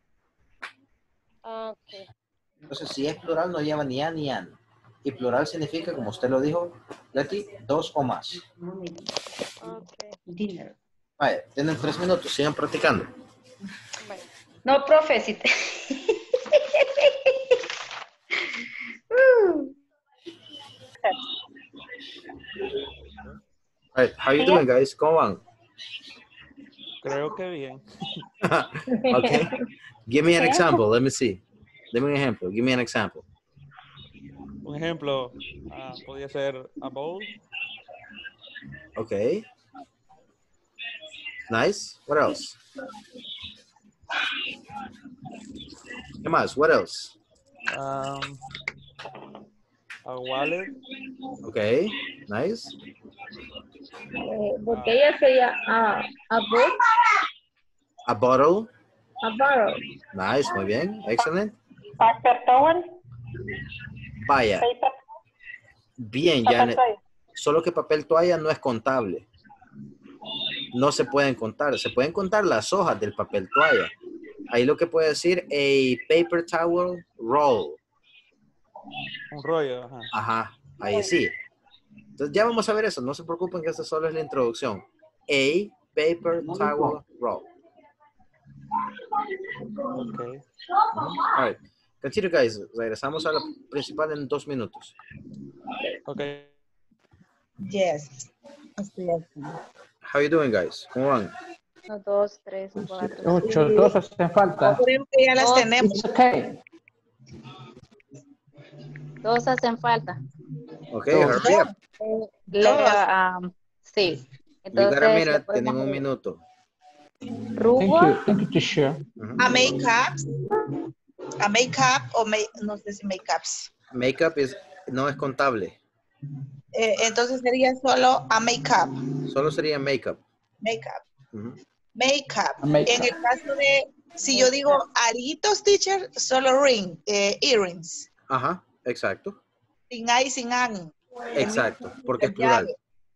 Ok. Entonces, si es plural, no lleva ni a ni an. Y plural significa, como usted lo dijo, Leti, dos o más. Ok. Dinner. Vaya, tienen tres minutos, sigan practicando. Bueno. No, profe, si te... Uh. All right, how you doing, guys? ¿Cómo van? Creo que bien. Okay. Give me an example. Let me see. Deme un ejemplo. Give me an example. Un ejemplo, ah, podría ser a bowl, Okay. Nice. What else? ¿Qué más? What else? um, a wallet, Okay. Nice. Botella sería a, a book, A bottle. a barrel. Nice. Muy bien. Excellent. Paper towel. Vaya. Paper Bien, Papel Janet. toalla. Solo que papel toalla no es contable. No se pueden contar. Se pueden contar las hojas del papel toalla. Ahí lo que puede decir, a paper towel roll. Un rollo, ajá. Ajá, ahí sí. Entonces ya vamos a ver eso. No se preocupen que esta solo es la introducción. A paper towel roll. Ok. All right. Continue, guys. Regresamos a la principal en dos minutos. Ok. Yes. Estoy aquí. How you doing, guys? ¿Cómo van? Uno, dos, tres, cuatro. Ocho, Sí. dos hacen falta. Creo que ya las Dos. tenemos. It's okay. Dos hacen falta. Okay, Dos. hurry up. Eh, le- um, sí. You got a Entonces, minute. le podemos Tienen un agregar minuto. Thank rubor, you. Thank you, teacher. A make-ups. A make-up o make, no sé si make-ups. Makeup is, no es contable. Eh, entonces sería solo a make-up. Solo sería makeup. Make-up. Ujú. Make-up. A make-up. En el caso de, si yo digo aritos, teacher, solo ring, eh, earrings. Ajá, exacto. Sin A y sin an. Exacto, porque es plural.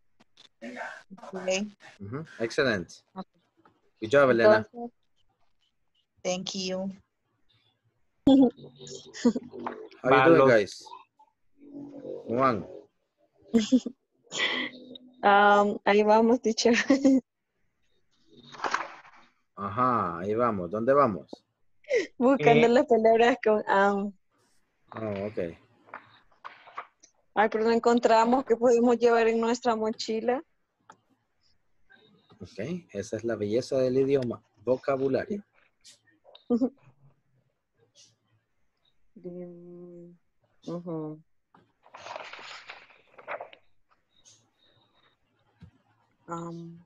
Ujú, excelente. Good job, Elena. entonces, Thank you. How you doing, Malos. guys? Juan. Um, ahí vamos, teacher. Ajá, ahí vamos. ¿Dónde vamos? Buscando Eh. las palabras con um. Oh, ok. Ay, pero no encontramos que podemos llevar en nuestra mochila. Ok, esa es la belleza del idioma. Vocabulario. Mm, ujú. Um,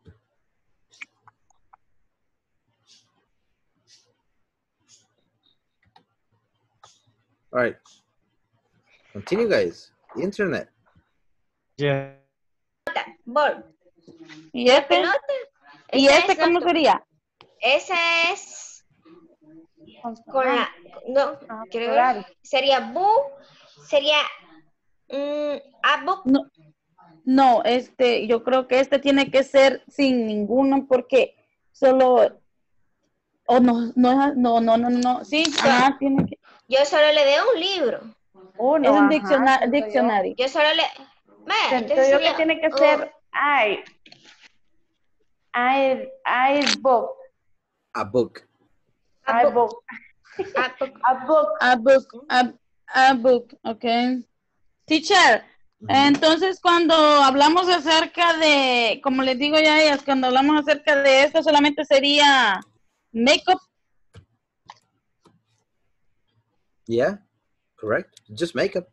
All right. Continue, guys. Internet. Yeah. Ball. ¿Y este? Pelota. ¿Y Esa este es cómo nuestro- sería? Esa es con la, no, quiero ver. plural. Sería bu, sería mm, a book. No, no, este, yo creo que este tiene que ser sin ninguno porque solo, o no, no, es- no, no, no, no, sí, ajá, tiene que, Yo solo le veo un libro. Uno, es un ajá, dicciona- siento yo. diccionario. Yo solo le, vaya, Siento entonces yo que sería, tiene que oh, ser I. I, I book. A book. a I book, book. a book. A book. A book, a, a book, ok. Teacher, entonces cuando hablamos acerca de, como les digo ya a ellas, cuando hablamos acerca de esto solamente sería makeup. Yeah, correct. Just makeup.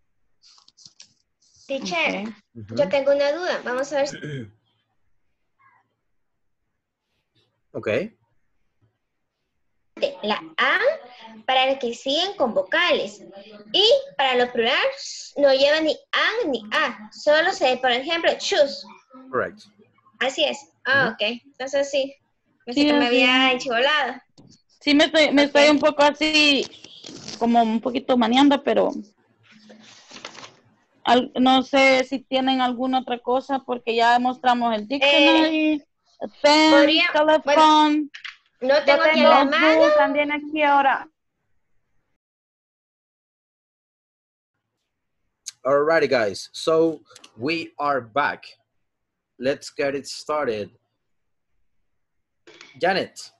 Teacher, Ujú. yo tengo una duda. Vamos a ver. si- Ok. La A para el que siguen con vocales. Y para los plurales no lleva ni an ni a. Solo se, por ejemplo, choose. Correct. Así es. Ah, ok. Entonces sí. Pensé Sí, que me así había es. enchivolado. Sí, me estoy, me estoy un poco así, como un poquito maneando, pero al- no sé si tienen alguna otra cosa, porque ya mostramos el dictionary, el pen, podría- teléfono. No Yo tengo aquí en tengo la mano. book también aquí ahora. Alrighty, guys. So we are back. Let's get it started. Janet,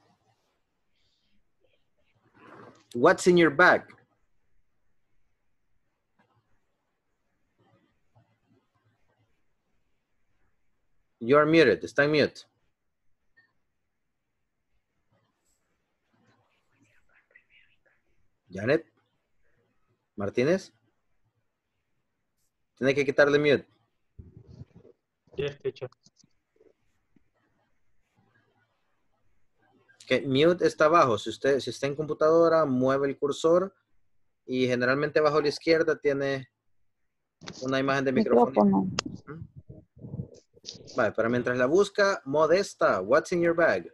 what's in your bag? You're muted. Está en mute. Janet Martínez. Tiene que quitarle mute. Yes, teacher. Que mute está abajo. Si usted si está en computadora, mueve el cursor y generalmente abajo a la izquierda tiene una imagen de micrófono. Micrófono. Vale, pero mientras la busca, Modesta, what's in your bag?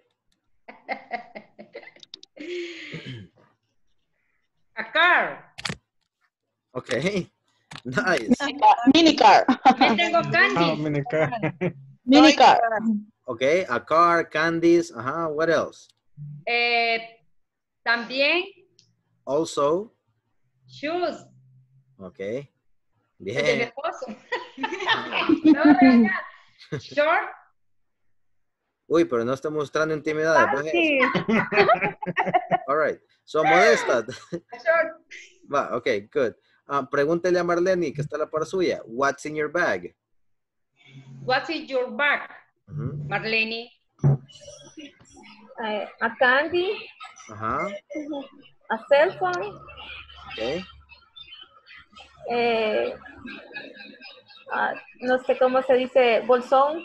A car. Ok. Nice. Minicar. Me tengo candy. Oh, minicar. Minicar. Okay, a car, candies. Uh-huh. What else? Eh, también Also. shoes. Okay. El de mi Bien. esposo. Me va a regañar. Short. Uy, pero no está mostrando intimidad. Panties. All right. So, Modesta. Short. Va, okay, good. Uh, pregúntele a Marlene, que está a la par suya. What's in your bag? What's in your bag, Uh-huh. Marlene? Eh, a candy, Ajá. a cell phone, Okay. eh, ah, no sé cómo se dice, bolsón.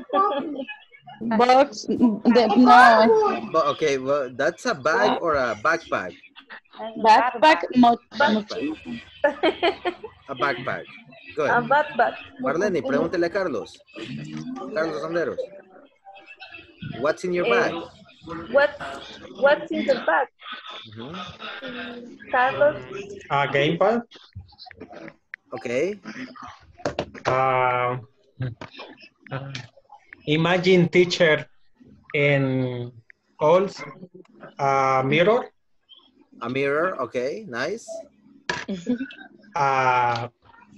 Box. De, no. But, okay, well, that's a bag or a backpack? Backpack. Mo, Backpack. A backpack. Good. A backpack. Marlene, pregúntele a Carlos. Carlos Anderos. What's in your bag? Eh, what, what's in the bag? Uh-huh. Carlos, A gamepad. Okay. Uh, uh, imagine teacher in halls. A mirror. A mirror. Okay, nice. Uh,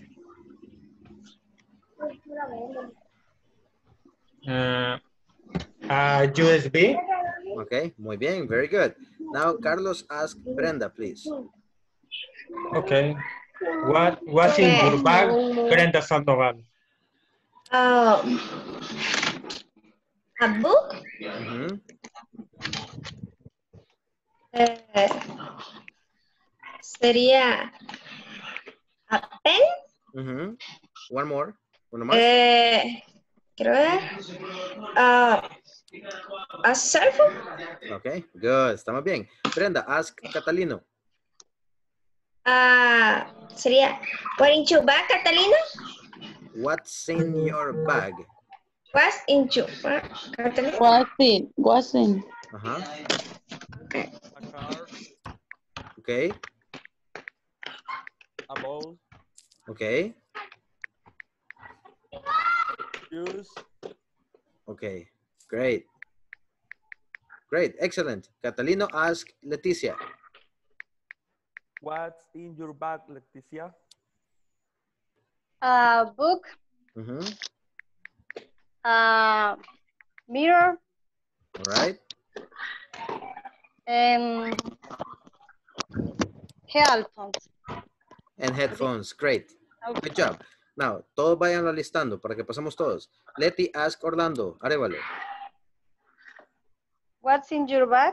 uh, a U S B. Okay, muy bien, very good. Now, Carlos, ask Brenda, please. Okay. What What's in your bag, Brenda Sandoval? Um, a book. Uh-huh. Eh, sería a pen. Uh-huh. One more. Uno más. Eh, quiero ver. Ah, a cell phone. Okay, good. Estamos bien. Brenda, ask Catalino. Ah, sería what in your bag, Catalina? What's in your bag? What's in your bag, Catalina? What's in? What's in? Uh-huh. A car, Okay. a bowl, Okay. shoes, Okay. Great. Great. Excellent. Catalino, ask Leticia. what's in your bag, Leticia? A book, Uh-huh. a mirror, All right. and headphones. And headphones. Great. Good job. Now, todos vayan listando para que pasemos todos. Leti, ask Orlando. Arevalo. What's in your bag?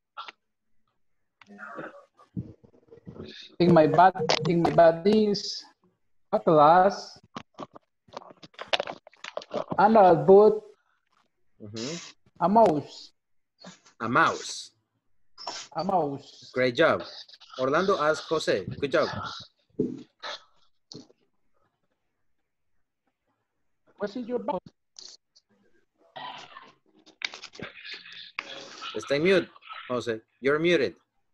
In my bag, in my bag is a glass, and a boot, Uh-huh. a mouse, A mouse. a mouse. Great job. Orlando, ask Jose. Good job. What's in your bag? Stay mute, Jose. You're muted.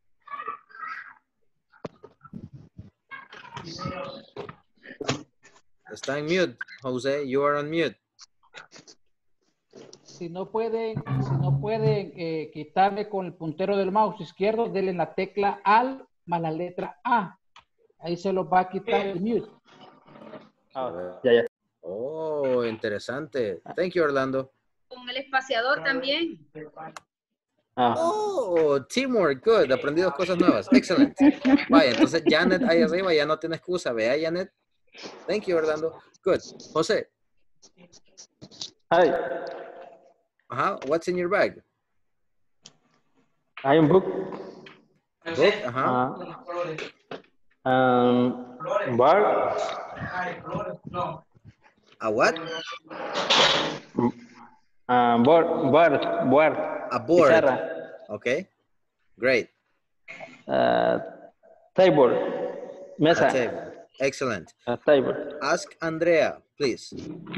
Está en mute, Jose. You are on mute. Si no pueden, si no pueden eh, quitarle con el puntero del mouse izquierdo, denle la tecla Alt más la letra A. Ahí se los va a quitar el mute. Ah, ya, ya. Oh, interesante. Thank you, Orlando. Con el espaciador también. Ah. Oh, teamwork, good. Aprendí dos cosas nuevas. Excellent. Vaya, entonces Janet ahí arriba ya no tiene excusa. Vea, Janet. Thank you, Orlando. Good. Jose. Hi. Ajá. What's in your bag? Hay un book. Book. Ajá. Uh, um, bar. A what? Uh, board, board, board. A board. Pizarra. Okay. Great. Uh, table. Mesa. A table. Excellent. A table. Ask Andrea, please.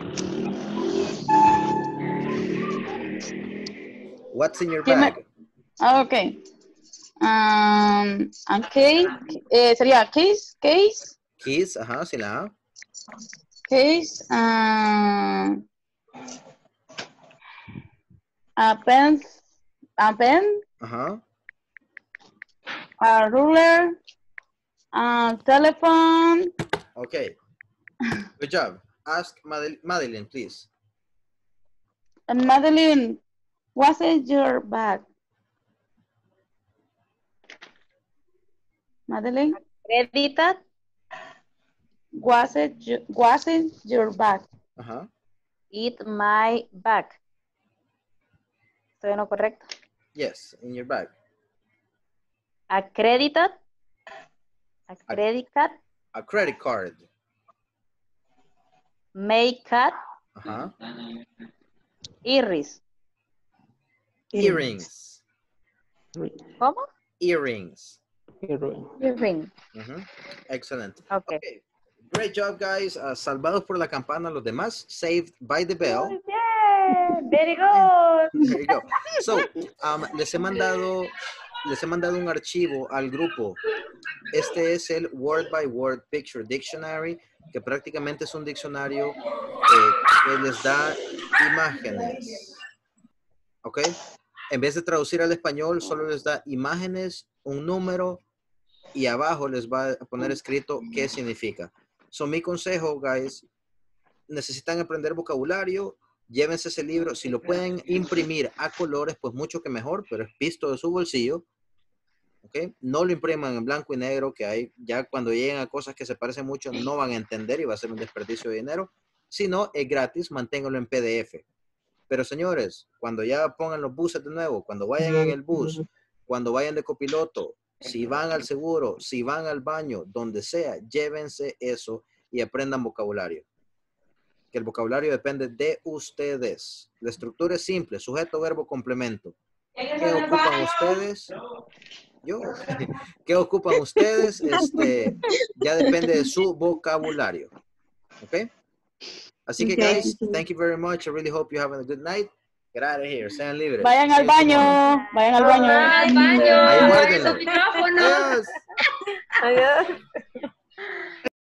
What's in your bag? Ah, ok. Um, a cake, eh, sería case, case. Keys, ajá, sin la A. Keys. Um, a pen. A pen. Ajá. A ruler. A telephone. Okay. Good job. Ask Madel Madeline, please. And Madeline, what's in your bag? Madeline? Credited. What's it, what's in your bag? Ajá. It my bag. ¿Estoy en lo correcto? Yes, in your bag. Accredited. A credit card. A credit card. Makeup. Ajá. Iris. Earrings. ¿Cómo? Earrings. Earring. Uh-huh. Excellent. Okay. Okay. Great job, guys. Uh, salvados por la campana los demás. Saved by the bell. Muy bien. Very good. There you go. So, um, les he mandado, les he mandado un archivo al grupo. Este es el Word by Word Picture Dictionary, que prácticamente es un diccionario eh, que les da imágenes. ¿Ok? En vez de traducir al español, solo les da imágenes, un número, y abajo les va a poner escrito qué significa. So, mi consejo, guys, necesitan aprender vocabulario, llévense ese libro. Si lo pueden imprimir a colores, pues mucho que mejor, pero es visto de su bolsillo. ¿Okay? No lo impriman en blanco y negro, que hay ya cuando lleguen a cosas que se parecen mucho no van a entender y va a ser un desperdicio de dinero. Si no, es gratis, manténganlo en P D F. Pero señores, cuando ya pongan los buses de nuevo, cuando vayan en el bus, cuando vayan de copiloto, si van al seguro, si van al baño, donde sea, llévense eso y aprendan vocabulario. Que el vocabulario depende de ustedes. La estructura es simple, sujeto, verbo, complemento. ¿Qué ocupan ustedes? Yo. ¿Qué ocupan ustedes? Este, ya depende de su vocabulario. ¿Ok? Así que, guys, thank you very much. I really hope you're having a good night. Get out of here. Sean libres. Vayan al baño. Vayan al baño. Al baño. Ahí Guarden guárdenlo. los micrófonos. Adiós. Adiós.